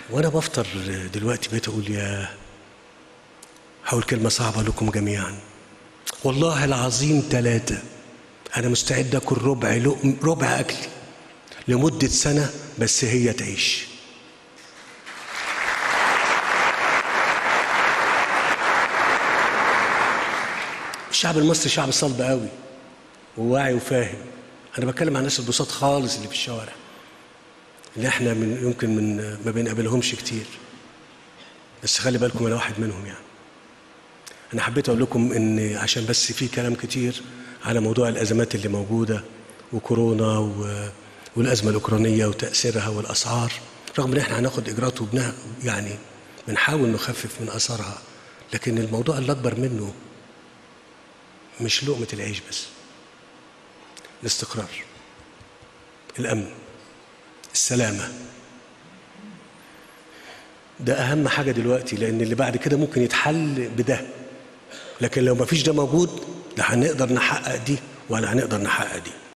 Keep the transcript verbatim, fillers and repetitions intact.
وانا بفطر دلوقتي بقيت اقول يا هقول كلمه صعبه لكم جميعا، والله العظيم ثلاثه انا مستعد اكل ربع لقم ربع اكلي لمده سنه بس هي تعيش. الشعب المصري شعب صلب قوي وواعي وفاهم. انا بتكلم عن الناس البساط خالص اللي في الشوارع اللي احنا من يمكن من ما بنقابلهمش كتير، بس خلي بالكم انا واحد منهم. يعني انا حبيت اقول لكم ان عشان بس في كلام كتير على موضوع الازمات اللي موجوده وكورونا والازمه الاوكرانيه وتاثيرها والاسعار، رغم ان احنا هناخد اجراءات وبنها يعني بنحاول نخفف من اثارها، لكن الموضوع اللي اكبر منه مش لقمه العيش بس، الاستقرار، الامن، السلامه، ده اهم حاجه دلوقتي، لان اللي بعد كده ممكن يتحل بده، لكن لو ما فيش ده موجود لا هنقدر نحقق دي ولا هنقدر نحقق دي.